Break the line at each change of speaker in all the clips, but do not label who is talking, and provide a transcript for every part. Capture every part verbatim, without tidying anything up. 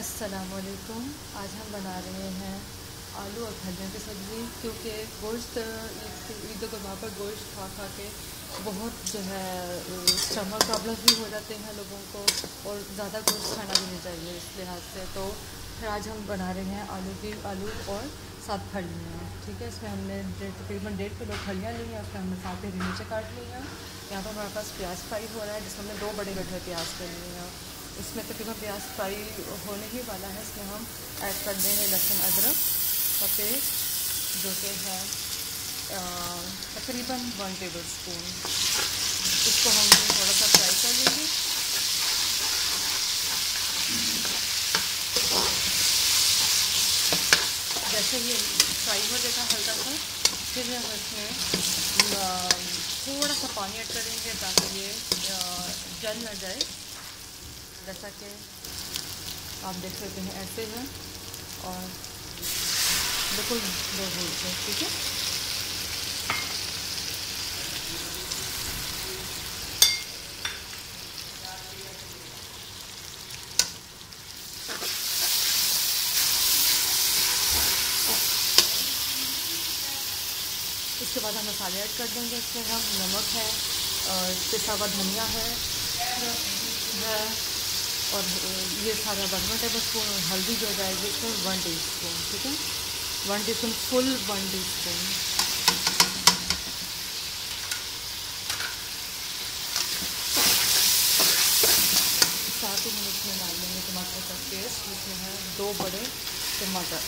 अस्सलामुअलैकुम। आज हम बना रहे हैं आलू और फलियों की सब्ज़ी, क्योंकि गोश्त ईद गुरमा पर गोश्त खा खा के बहुत जो है स्टमक प्रॉब्लम भी हो जाते हैं लोगों को, और ज़्यादा गोश्त खाना भी नहीं चाहिए इस लिहाज से। तो फिर आज हम बना रहे हैं आलू की आलू और सात फलियाँ। ठीक है, इसमें हमने तकरीबन डेढ़ किलो फलियाँ ली हैं, उसमें हमने सात हरी मिर्चें काट ली हैं। यहाँ पर हमारे पास प्याज फ्राई हो रहा है, जिसमें हमने दो बड़े गड्ढे प्याज कर लिए हैं। इसमें तकरीबन प्याज फ्राई होने ही वाला है। इसमें हम ऐड कर देंगे लहसुन अदरक का पेस्ट, जो कि है तकरीबन वन टेबल स्पून। इसको हम थोड़ा सा फ्राई कर लेंगे। जैसे ये फ्राई हो जाएगा हल्का सा, फिर हम इसमें थोड़ा सा पानी ऐड करेंगे ताकि ये जल ना जाए। जैसा कि आप देख सकते हैं ऐसे है, और बिल्कुल दो भूल से। ठीक है, इसके बाद हम मसाले ऐड कर देंगे। इसमें हम नमक है, और पिसा हुआ धनिया है, है और ये सारा वन वन टेबल स्पून, और हल्दी जो जाएगी इसमें वन टी स्पून। ठीक है, one teaspoon full one teaspoon. साथ ही हम इसमें डाल देंगे टमाटर का पेस्ट, जिसमें है दो बड़े टमाटर।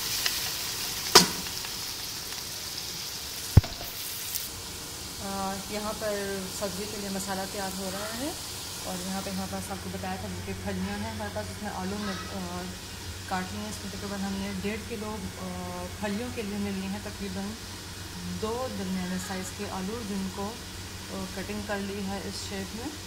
यहाँ पर सब्ज़ी के लिए मसाला तैयार हो रहा है, और यहाँ पे हमारे पास आपको बताया था कि फलियाँ हैं हमारे पास। इसमें आलू में काट लिए हैं। इसमें तकरीबन हमने डेढ़ किलो फलियों के लिए लिए हैं तकरीबन दो दरमियाने साइज़ के आलू, जिनको कटिंग कर ली है इस शेप में।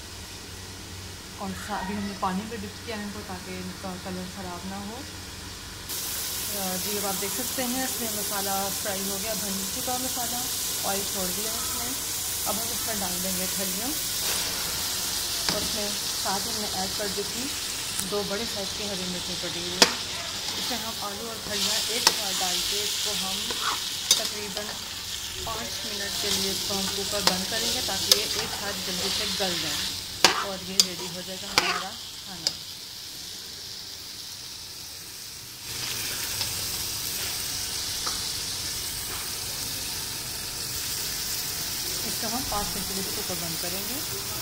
और अभी हमने पानी में डिप किया है इनको, ताकि इनका कलर ख़राब ना हो। जी, अब आप देख सकते हैं इसमें मसाला फ्राई हो गया, भुन चुका मसाला, ऑयल छोड़ दिया इसमें। अब हम इसमें डाल देंगे फलियाँ, और उसमें साथ हमने ऐड कर दी थी दो बड़े साइज़ की हरी मिर्ची कटी हुई। इसमें हम आलू और फलियाँ एक साथ डाल के इसको हम तकरीबन पाँच मिनट के लिए इसको हम कुकर बंद करेंगे, ताकि ये एक साथ जल्दी से गल जाए, और ये रेडी हो जाएगा हमारा खाना। इसको हम पाँच मिनट के लिए कुकर बंद करेंगे।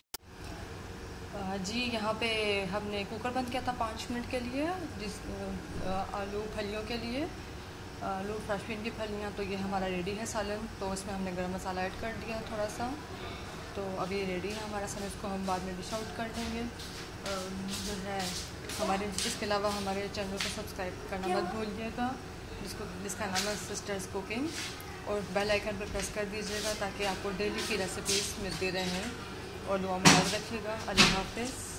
जी, यहाँ पे हमने कुकर बंद किया था पाँच मिनट के लिए, जिस आलू फलियों के लिए, आलू फ्रेशबीन की फलियाँ। तो ये हमारा रेडी है सालन। तो इसमें हमने गरम मसाला ऐड कर दिया थोड़ा सा। तो अब ये रेडी है हमारा सालन। इसको हम बाद में डिश आउट कर देंगे। जो है हमारे, इसके अलावा हमारे चैनल को सब्सक्राइब करना मत भूलिएगा, जिसको जिसका नाम है सिस्टर्स कुकिंग, और बेल आइकन पर प्रेस कर दीजिएगा, ताकि आपको डेली की रेसिपीज़ मिलती रहें। और दुआ में याद रखिएगा। अल्लाह हाफ़िज़।